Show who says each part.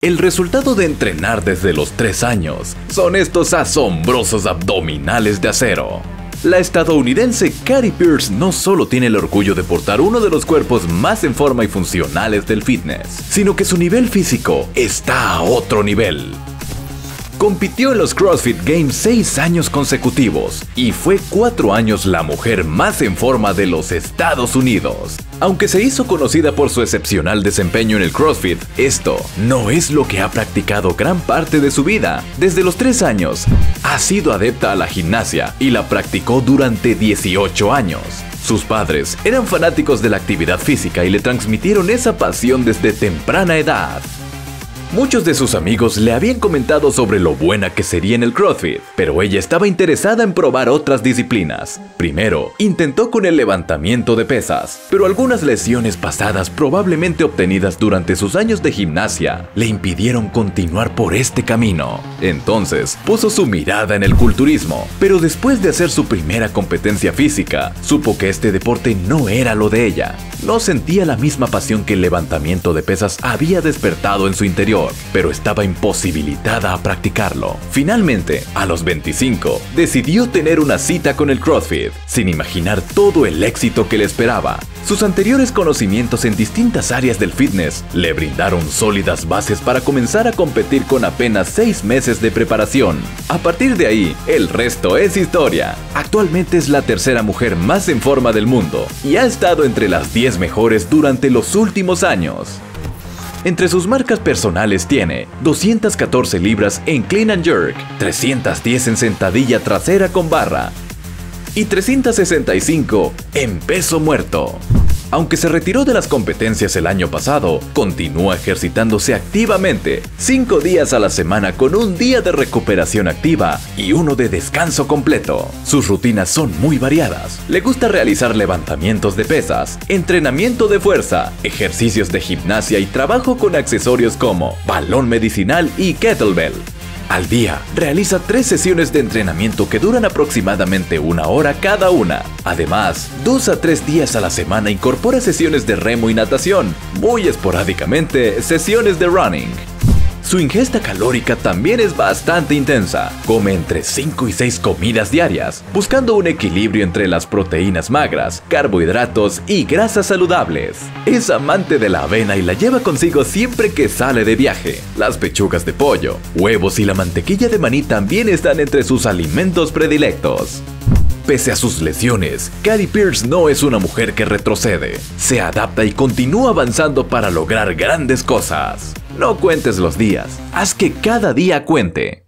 Speaker 1: El resultado de entrenar desde los 3 años son estos asombrosos abdominales de acero. La estadounidense Cari Pierce no solo tiene el orgullo de portar uno de los cuerpos más en forma y funcionales del fitness, sino que su nivel físico está a otro nivel. Compitió en los CrossFit Games 6 años consecutivos y fue 4 años la mujer más en forma de los Estados Unidos. Aunque se hizo conocida por su excepcional desempeño en el CrossFit, esto no es lo que ha practicado gran parte de su vida. Desde los 3 años, ha sido adepta a la gimnasia y la practicó durante 18 años. Sus padres eran fanáticos de la actividad física y le transmitieron esa pasión desde temprana edad. Muchos de sus amigos le habían comentado sobre lo buena que sería en el CrossFit, pero ella estaba interesada en probar otras disciplinas. Primero, intentó con el levantamiento de pesas, pero algunas lesiones pasadas probablemente obtenidas durante sus años de gimnasia le impidieron continuar por este camino. Entonces, puso su mirada en el culturismo, pero después de hacer su primera competencia física, supo que este deporte no era lo de ella. No sentía la misma pasión que el levantamiento de pesas había despertado en su interior, pero estaba imposibilitada a practicarlo. Finalmente, a los 25, decidió tener una cita con el CrossFit, sin imaginar todo el éxito que le esperaba. Sus anteriores conocimientos en distintas áreas del fitness le brindaron sólidas bases para comenzar a competir con apenas 6 meses de preparación. A partir de ahí, el resto es historia. Actualmente es la tercera mujer más en forma del mundo y ha estado entre las 10 mejores durante los últimos años. Entre sus marcas personales tiene 214 libras en Clean and Jerk, 310 en sentadilla trasera con barra y 365 en peso muerto. Aunque se retiró de las competencias el año pasado, continúa ejercitándose activamente 5 días a la semana con un día de recuperación activa y uno de descanso completo. Sus rutinas son muy variadas. Le gusta realizar levantamientos de pesas, entrenamiento de fuerza, ejercicios de gimnasia y trabajo con accesorios como balón medicinal y kettlebell. Al día, realiza 3 sesiones de entrenamiento que duran aproximadamente 1 hora cada una. Además, 2 a 3 días a la semana incorpora sesiones de remo y natación, muy esporádicamente sesiones de running. Su ingesta calórica también es bastante intensa. Come entre 5 y 6 comidas diarias, buscando un equilibrio entre las proteínas magras, carbohidratos y grasas saludables. Es amante de la avena y la lleva consigo siempre que sale de viaje. Las pechugas de pollo, huevos y la mantequilla de maní también están entre sus alimentos predilectos. Pese a sus lesiones, Cari Pierce no es una mujer que retrocede. Se adapta y continúa avanzando para lograr grandes cosas. No cuentes los días, haz que cada día cuente.